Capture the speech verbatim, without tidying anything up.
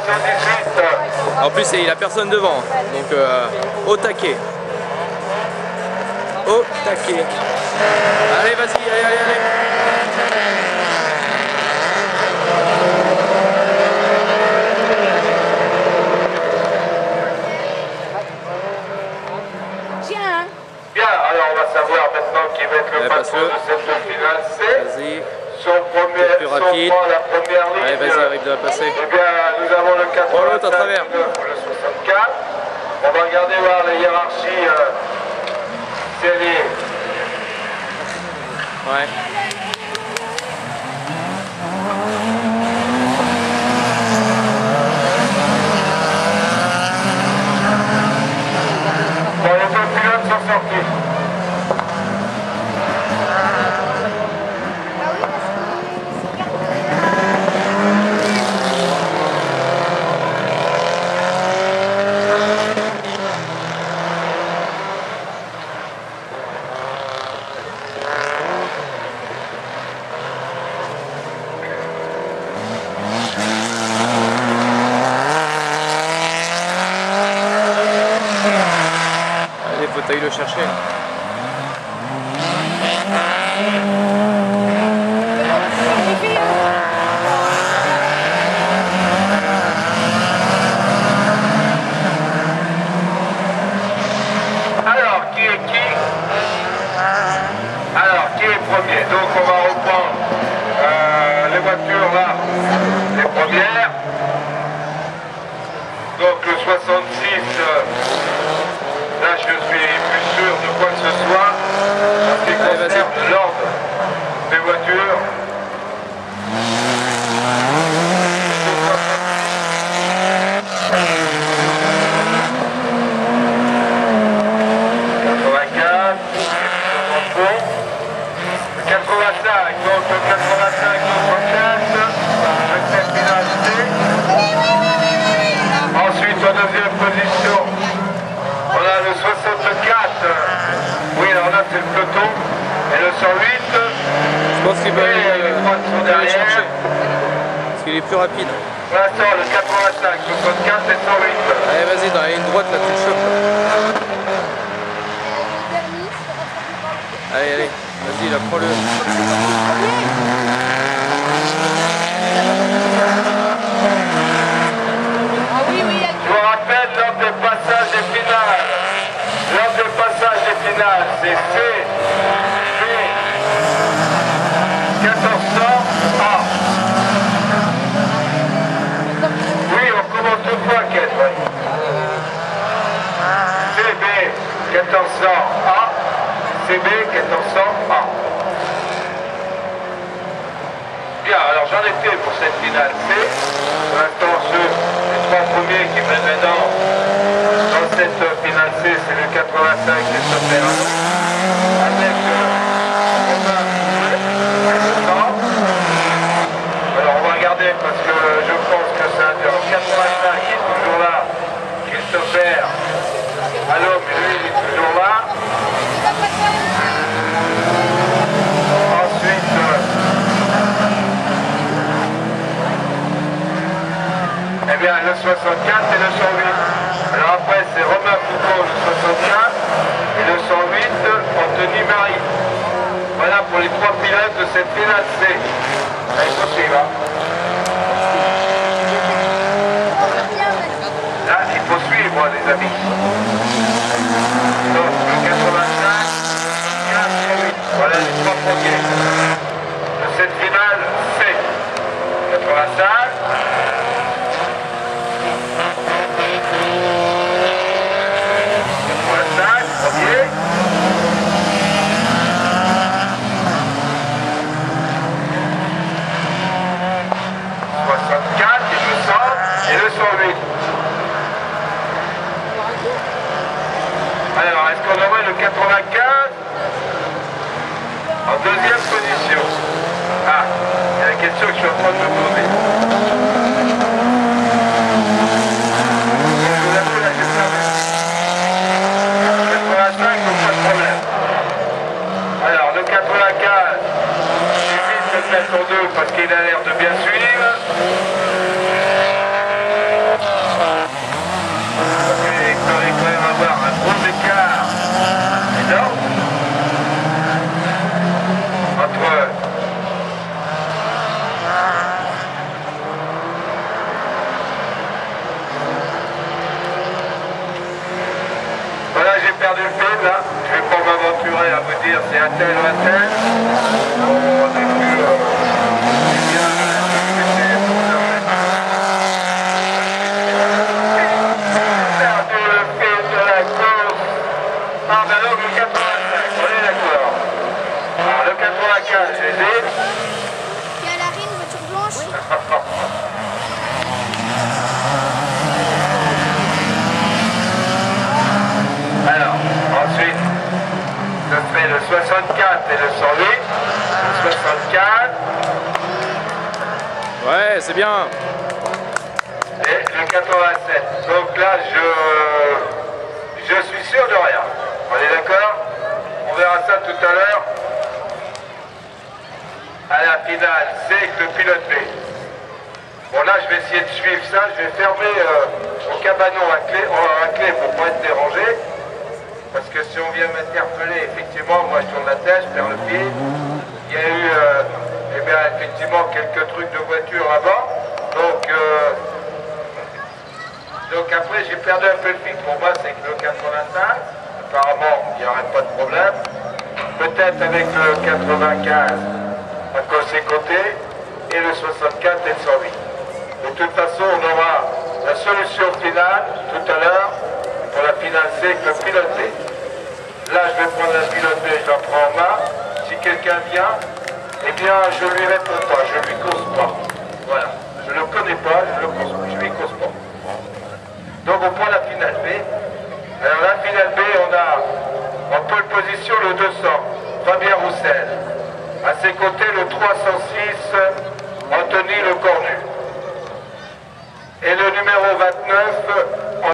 soixante-dix-huit. En plus, il a personne devant, donc euh, au taquet. Au taquet. Allez, vas-y, allez, allez, allez. Tiens. Bien, alors on va savoir maintenant qui va être le Allez, patron de cette finale C. Vas-y. Son premier, Plus son rapide. point, la première ligne. Allez, vas-y, arrive de la passer. Eh bien, nous avons le Oh, l'autre à travers. quatre-vingt-cinq ou le soixante-quatre. On va regarder voir la hiérarchie. Euh, série. Ouais. Bon, les deux pilotes sont sortis. Allez, faut t'aller le chercher. Alors, qui est qui? Alors, qui est premier? Donc, on va reprendre euh, les voitures là, les premières. Donc, le soixante-six, euh, là, je suis plus sûr de quoi que ce soit. En ce qui Allez, vas-y. concerne l'ordre des voitures. quatre-vingt-quatre, quatre-vingt-cinq, donc le quatre-vingt-cinq, soixante-quatre, le sept finalité. Ensuite, en deuxième position, on a le soixante-quatre, oui, alors là c'est le peloton, et le cent huit, Je pense qu'il va et aller, les trois qui sont euh, aller derrière. chercher. Parce qu'il est plus rapide. Pour l'instant, le quatre-vingt-cinq, soixante-quatre et cent huit. Allez, vas-y, dans la ligne droite, là, tu le chopes. Allez, allez, vas-y, là, prends-le. Ah oui, oui, Je vous rappelle lors des passages des finales. Lors des passages des finales, c'est C, B, quatorze cents, A. Oui, on commence deux fois, Ken. Ouais. C, B, quatorze cents, A. C B, quatorze cents, A. Bien, alors j'en ai fait pour cette finale C. Pour l'instant, ceux, les trois premiers qui viennent maintenant dans cette finale C, c'est le quatre-vingt-cinq et le Perano. Avec euh, Romain Vincent. Alors on va regarder parce que je pense que ça a le quatre-vingt-cinq qui est toujours là. Christopher. Alors, lui, il est toujours là. Ensuite, euh, eh bien, le soixante-quatre et le cent huit. Alors après, c'est Romain Foucault, le soixante-quatre, et le cent huit, Anthony Marie. Voilà pour les trois pilotes de cette finale C. Allez, poursuivre. Hein. Là, il faut suivre, les amis. Donc, le quatre-vingt-cinq, quatre, cent huit. Voilà les trois premiers de cette finale C. quatre-vingt-cinq. quatre-vingt-cinq, premier. soixante-quatre, il me semble, et le cent huit. Alors, est-ce qu'on aurait le quatre-vingt-quinze en deuxième position? Ah, il y a la question que je suis en train de me poser. Je vous avoue, là, j'ai perdu. quatre-vingt-cinq, donc pas de problème. Alors, le quatre-vingt-quinze, j'hésite de le mettre en deux parce qu'il a l'air de bien suivre. perdu le fil là, je vais pas m'aventurer à vous dire c'est un tel ou un tel. On est plus... Euh, bien, perdu le fil de la course. Ah ben donc le quatre-vingt-cinq, on est d'accord. Alors le quatre-vingt-quinze, j'hésite. Il y a la rine, voiture blanche. Alors, ensuite, je fais le soixante-quatre et le cent huit. Le soixante-quatre. Ouais, c'est bien. Et le quatre-vingt-sept. Donc là, je, je suis sûr de rien. On est d'accord? On verra ça tout à l'heure. À la finale, c'est avec le pilote B. Bon là, je vais essayer de suivre ça. Je vais fermer euh, au cabanon à clé, à clé pour ne pas être dérangé. Parce que si on vient m'interpeller, effectivement, moi je tourne la tête, je perds le pied. Il y a eu, euh, eh bien, effectivement, quelques trucs de voiture là-bas. Donc, euh, donc après, j'ai perdu un peu le fil. Pour moi, c'est que le quatre-vingt-cinq. Apparemment, il n'y aurait pas de problème. Peut-être avec le quatre-vingt-quinze à cause des côtés. Et le soixante-quatre et le cent huit. De toute façon, on aura la solution finale tout à l'heure. Pour la finale C avec le pilote B. Là, je vais prendre la pilote B, je la prends en main. Si quelqu'un vient, eh bien, je lui réponds pas, je lui cause pas. Voilà. Je ne le connais pas, je ne je lui cause pas. Donc, on prend la finale B. Alors, la finale B, on a en pole position le deux cents, Fabien Roussel. À ses côtés, le trois cent six, Anthony Le Cornu. Et le numéro vingt